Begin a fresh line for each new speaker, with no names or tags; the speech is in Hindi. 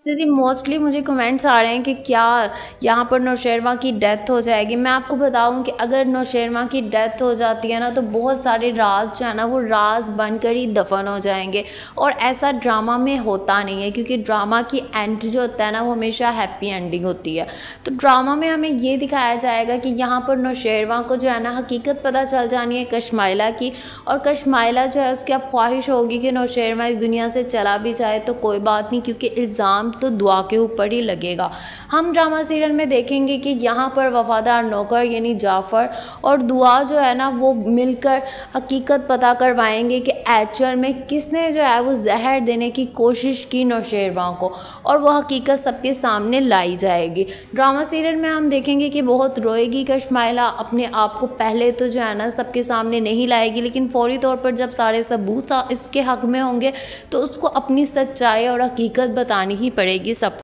जी, मोस्टली मुझे कमेंट्स आ रहे हैं कि क्या यहाँ पर नौशेरवां की डेथ हो जाएगी। मैं आपको बताऊँ कि अगर नौशेरवां की डेथ हो जाती है ना, तो बहुत सारे राज जो है ना, वो राज बनकर ही दफन हो जाएंगे। और ऐसा ड्रामा में होता नहीं है, क्योंकि ड्रामा की एंड जो होता है ना, वो हमेशा हैप्पी एंडिंग होती है। तो ड्रामा में हमें ये दिखाया जाएगा कि यहाँ पर नौशेरवां को जो है ना, हकीकत पता चल जानी है कशमाइला की। और कशमाइला जो है, उसकी अब ख्वाहिश होगी कि नौशेरवां इस दुनिया से चला भी जाए तो कोई बात नहीं, क्योंकि इल्ज़ाम तो दुआ के ऊपर ही लगेगा। हम ड्रामा सीरियल में देखेंगे कि यहाँ पर वफादार नौकर यानी जाफ़र और दुआ जो है ना, वो मिलकर हकीकत पता करवाएंगे कि एक्चुअल में किसने जो है वो जहर देने की कोशिश की नौशेरवां को, और वो हकीकत सबके सामने लाई जाएगी। ड्रामा सीरियल में हम देखेंगे कि बहुत रोएगी कशमाइला, अपने आप को पहले तो जो है ना सबके सामने नहीं लाएगी, लेकिन फौरी तौर पर जब सारे सबूत इसके हक में होंगे तो उसको अपनी सच्चाई और हकीकत बतानी ही पड़ेगी सब।